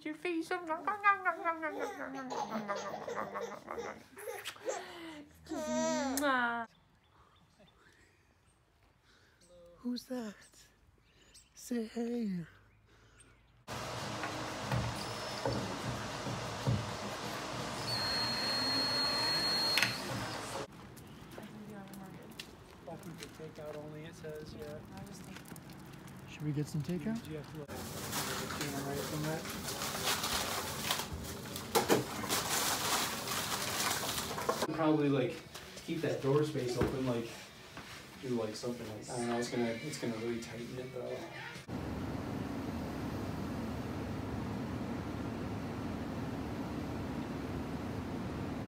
eat your face. Who's that? Say hey. Open for takeout only, it says, yeah. Should we get some takeout? Do you have to look right from that? Probably like keep that door space open, like do like something like, I don't know, it's gonna really tighten it though.